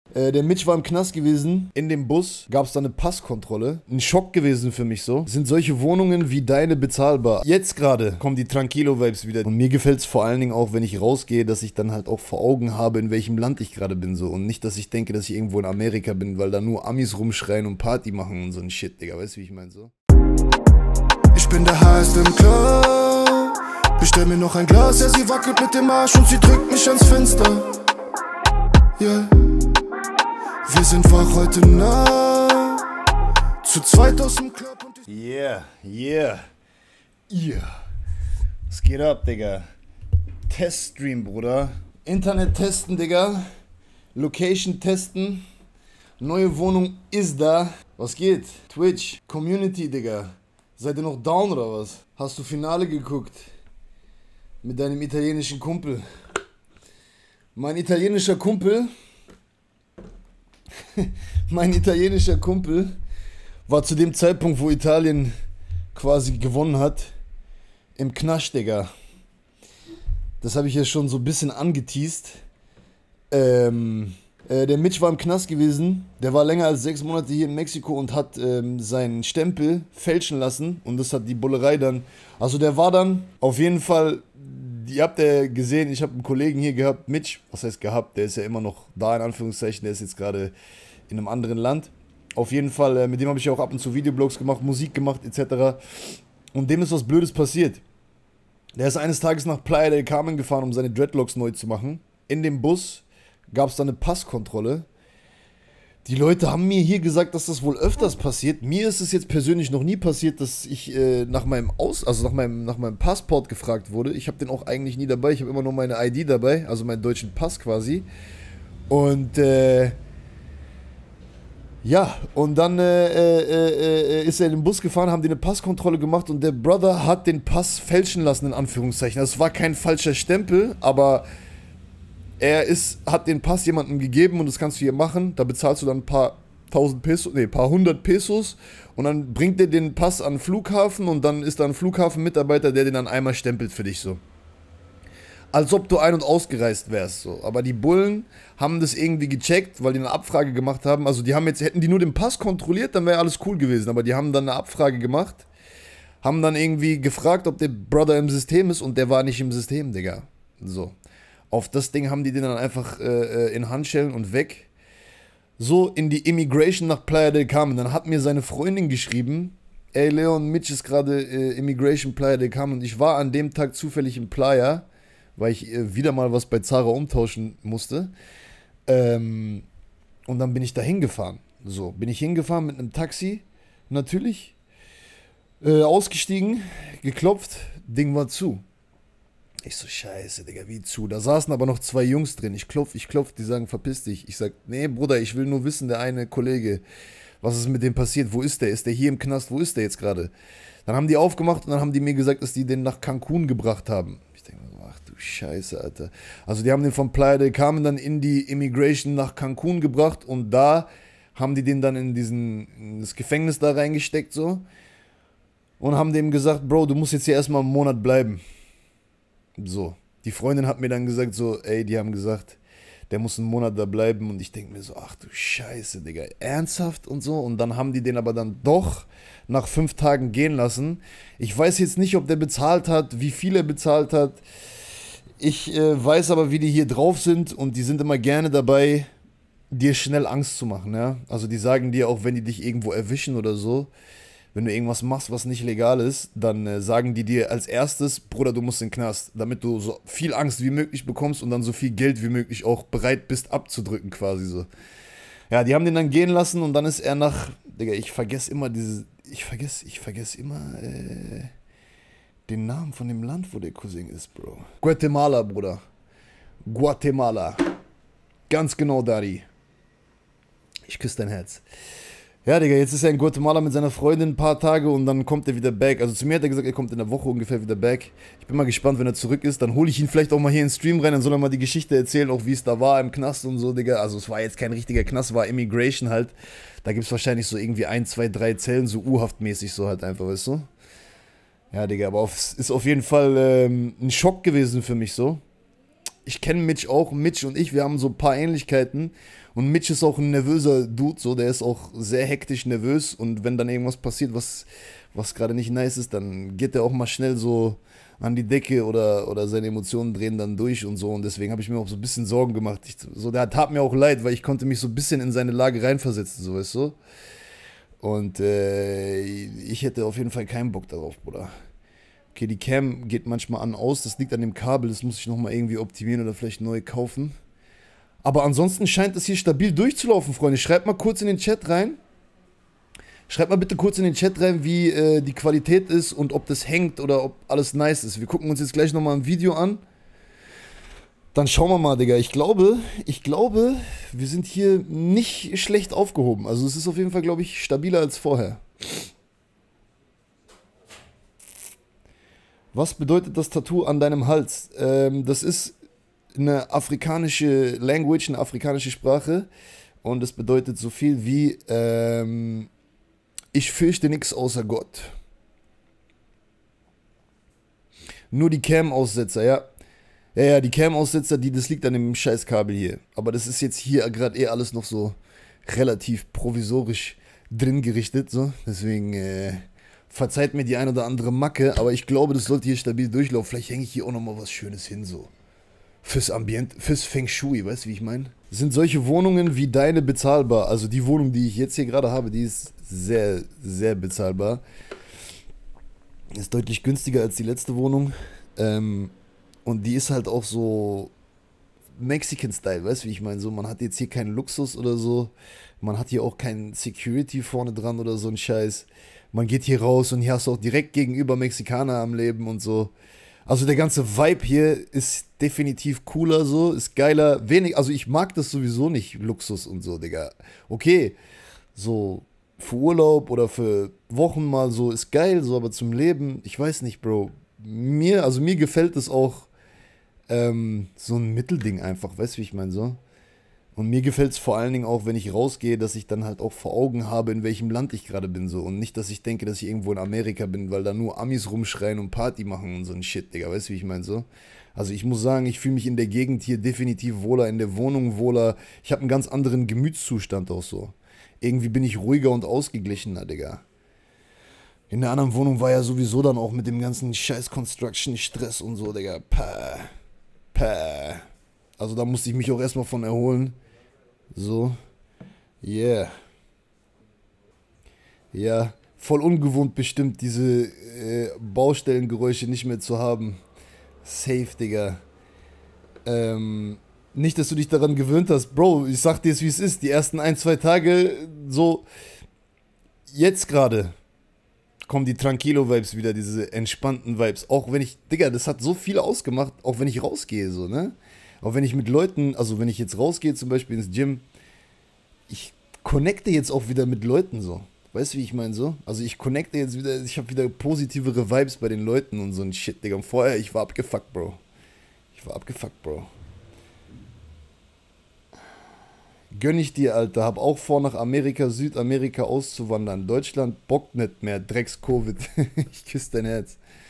Der Mitch war im Knast gewesen. In dem Bus gab es da eine Passkontrolle. Ein Schock gewesen für mich so. Sind solche Wohnungen wie deine bezahlbar? Jetzt gerade kommen die Tranquilo-Vibes wieder. Und mir gefällt es vor allen Dingen auch, wenn ich rausgehe, dass ich dann halt auch vor Augen habe, in welchem Land ich gerade bin so. Und nicht, dass ich denke, dass ich irgendwo in Amerika bin, weil da nur Amis rumschreien und Party machen und so ein Shit, Digga. Weißt du, wie ich meine so? Ich bin der Heiß im Club. Bestell mir noch ein Glas, ja, sie wackelt mit dem Arsch und sie drückt mich ans Fenster. Yeah. Wir sind wach heute Nacht, zu zweit aus dem Club und Yeah. Was geht ab, Digga? Teststream, Bruder. Internet testen, Digga. Location testen. Neue Wohnung ist da. Was geht? Twitch, Community, Digga. Seid ihr noch down oder was? Hast du Finale geguckt? Mit deinem italienischen Kumpel. Mein italienischer Kumpel war zu dem Zeitpunkt, wo Italien quasi gewonnen hat, im Knast, Digga. Das habe ich ja schon so ein bisschen angeteased. Der Mitch war im Knast gewesen. Der war länger als 6 Monate hier in Mexiko und hat seinen Stempel fälschen lassen. Und das hat die Bullerei dann... Also der war dann auf jeden Fall... Ihr habt ja gesehen, ich habe einen Kollegen hier gehabt, Mitch, was heißt gehabt, der ist ja immer noch da, in Anführungszeichen, der ist jetzt gerade in einem anderen Land. Auf jeden Fall, mit dem habe ich auch ab und zu Videoblogs gemacht, Musik gemacht, etc. Und dem ist was Blödes passiert. Der ist eines Tages nach Playa del Carmen gefahren, um seine Dreadlocks neu zu machen. In dem Bus gab es dann eine Passkontrolle. Die Leute haben mir hier gesagt, dass das wohl öfters passiert. Mir ist es jetzt persönlich noch nie passiert, dass ich nach meinem Passport gefragt wurde. Ich habe den auch eigentlich nie dabei. Ich habe immer nur meine ID dabei, also meinen deutschen Pass quasi. Und ja, und dann ist er in den Bus gefahren, haben die eine Passkontrolle gemacht und der Brother hat den Pass fälschen lassen, in Anführungszeichen. Das war kein falscher Stempel, aber hat den Pass jemandem gegeben und das kannst du hier machen. Da bezahlst du dann ein paar hundert Pesos und dann bringt der den Pass an den Flughafen und dann ist da ein Flughafenmitarbeiter, der den dann einmal stempelt für dich so. Als ob du ein- und ausgereist wärst so. Aber die Bullen haben das irgendwie gecheckt, weil die eine Abfrage gemacht haben. Also die haben jetzt, hätten die nur den Pass kontrolliert, dann wäre alles cool gewesen. Aber die haben dann eine Abfrage gemacht, haben dann irgendwie gefragt, ob der Brother im System ist und der war nicht im System, Digga. So. Auf das Ding haben die den dann einfach in Handschellen und weg. So in die Immigration nach Playa del Carmen. Dann hat mir seine Freundin geschrieben, ey Leon, Mitch ist gerade Immigration Playa del Carmen. Und ich war an dem Tag zufällig in Playa, weil ich wieder mal was bei Zara umtauschen musste. Und dann bin ich da hingefahren. So, bin ich hingefahren mit einem Taxi, natürlich. Ausgestiegen, geklopft, Ding war zu. Ich so, scheiße, Digga, wie zu? Da saßen aber noch 2 Jungs drin. Ich klopf, die sagen, verpiss dich. Ich sag, nee, Bruder, ich will nur wissen, der eine Kollege, was ist mit dem passiert? Wo ist der? Ist der hier im Knast? Wo ist der jetzt gerade? Dann haben die aufgemacht und dann haben die mir gesagt, dass die den nach Cancun gebracht haben. Ich denke, ach du Scheiße, Alter. Also die haben den von Playa del Carmen dann in die Immigration nach Cancun gebracht und da haben die den dann in das Gefängnis da reingesteckt so und haben dem gesagt, Bro, du musst jetzt hier erstmal einen Monat bleiben. So, die Freundin hat mir dann gesagt so, ey, die haben gesagt, der muss einen Monat da bleiben und ich denke mir so, ach du Scheiße, Digga, ernsthaft und so und dann haben die den aber dann doch nach 5 Tagen gehen lassen. Ich weiß jetzt nicht, ob der bezahlt hat, wie viel er bezahlt hat. Ich weiß aber, wie die hier drauf sind und die sind immer gerne dabei, dir schnell Angst zu machen, ja. Also die sagen dir auch, wenn die dich irgendwo erwischen oder so, wenn du irgendwas machst, was nicht legal ist, dann sagen die dir als erstes, Bruder, du musst in den Knast, damit du so viel Angst wie möglich bekommst und dann so viel Geld wie möglich auch bereit bist abzudrücken quasi so. Ja, die haben den dann gehen lassen und dann ist er nach, Digga, ich vergesse immer den Namen von dem Land, wo der Cousin ist, Bro. Guatemala, Bruder. Guatemala. Ganz genau, Dari. Ich küsse dein Herz. Ja, Digga, jetzt ist er in Guatemala mit seiner Freundin ein paar Tage und dann kommt er wieder back. Also zu mir hat er gesagt, er kommt in der Woche ungefähr wieder back. Ich bin mal gespannt, wenn er zurück ist. Dann hole ich ihn vielleicht auch mal hier in den Stream rein. Dann soll er mal die Geschichte erzählen, auch wie es da war im Knast und so, Digga. Also es war jetzt kein richtiger Knast, war Immigration halt. Da gibt es wahrscheinlich so irgendwie 1, 2, 3 Zellen, so U-Haft-mäßig so halt einfach, weißt du? Ja, Digga, aber ist auf jeden Fall ein Schock gewesen für mich so. ich kenne Mitch auch. Mitch und ich, wir haben so ein paar Ähnlichkeiten. Und Mitch ist auch ein nervöser Dude, so, der ist auch sehr hektisch nervös. Und wenn dann irgendwas passiert, was gerade nicht nice ist, dann geht er auch mal schnell so an die Decke oder seine Emotionen drehen dann durch und so. Und deswegen habe ich mir auch so ein bisschen Sorgen gemacht. Der tat mir auch leid, weil ich konnte mich so ein bisschen in seine Lage reinversetzen, so, weißt du? Und ich hätte auf jeden Fall keinen Bock darauf, Bruder. Okay, die Cam geht manchmal an aus, das liegt an dem Kabel, das muss ich nochmal irgendwie optimieren oder vielleicht neu kaufen. Aber ansonsten scheint es hier stabil durchzulaufen, Freunde. Schreibt mal kurz in den Chat rein. Schreibt mal bitte kurz in den Chat rein, wie die Qualität ist und ob das hängt oder ob alles nice ist. Wir gucken uns jetzt gleich nochmal ein Video an. Dann schauen wir mal, Digga. Ich glaube, wir sind hier nicht schlecht aufgehoben. Also es ist auf jeden Fall, glaube ich, stabiler als vorher. Was bedeutet das Tattoo an deinem Hals? Das ist eine afrikanische Language, eine afrikanische Sprache. Und es bedeutet so viel wie ich fürchte nichts außer Gott. Nur die Cam-Aussetzer, ja. Ja, die Cam-Aussetzer, das liegt an dem Scheißkabel hier. Aber das ist jetzt hier gerade alles noch so relativ provisorisch drin gerichtet, so. Deswegen, verzeiht mir die ein oder andere Macke, aber ich glaube, das sollte hier stabil durchlaufen. Vielleicht hänge ich hier auch nochmal was Schönes hin, so. Fürs Ambient, fürs Feng Shui, weißt du, wie ich meine? Sind solche Wohnungen wie deine bezahlbar? Also die Wohnung, die ich jetzt hier gerade habe, die ist sehr, sehr bezahlbar. Ist deutlich günstiger als die letzte Wohnung. Und die ist halt auch so Mexican-Style, weißt du, wie ich meine? So, man hat jetzt hier keinen Luxus oder so. Man hat hier auch keinen Security vorne dran oder so ein Scheiß. Man geht hier raus und hier hast du auch direkt gegenüber Mexikaner am Leben und so. Also der ganze Vibe hier ist definitiv cooler so, ist geiler. Also ich mag das sowieso nicht, Luxus und so, Digga. Okay, so für Urlaub oder für Wochen mal so ist geil, so, aber zum Leben, ich weiß nicht, Bro. Mir gefällt es auch so ein Mittelding einfach, weißt du, wie ich meine, so. Und mir gefällt es vor allen Dingen auch, wenn ich rausgehe, dass ich dann halt auch vor Augen habe, in welchem Land ich gerade bin, so. Und nicht, dass ich denke, dass ich irgendwo in Amerika bin, weil da nur Amis rumschreien und Party machen und so ein Shit, Digga, weißt du, wie ich meine, so. Also ich muss sagen, ich fühle mich in der Gegend hier definitiv wohler, in der Wohnung wohler. Ich habe einen ganz anderen Gemütszustand auch so. Irgendwie bin ich ruhiger und ausgeglichener, Digga. In der anderen Wohnung war ja sowieso dann auch mit dem ganzen scheiß Construction-Stress und so, Digga. Also da musste ich mich auch erstmal von erholen. So. Yeah. Ja, voll ungewohnt bestimmt, diese Baustellengeräusche nicht mehr zu haben. Safe, Digga. Nicht, dass du dich daran gewöhnt hast. Bro, ich sag dir es, wie es ist. Die ersten 1, 2 Tage, so, jetzt gerade kommen die Tranquilo-Vibes wieder, diese entspannten Vibes. Auch wenn ich, Digga, das hat so viel ausgemacht, auch wenn ich rausgehe, so, ne? Auch wenn ich mit Leuten, also wenn ich jetzt rausgehe, zum Beispiel ins Gym, ich connecte jetzt auch wieder mit Leuten, so. Weißt du, wie ich meine, so? Also ich connecte jetzt wieder, ich habe wieder positivere Vibes bei den Leuten und so ein Shit, Digga. Und vorher, ich war abgefuckt, Bro. Gönn ich dir, Alter. Hab auch vor, nach Amerika, Südamerika auszuwandern. Deutschland bockt nicht mehr. Drecks-Covid. Ich küsse dein Herz.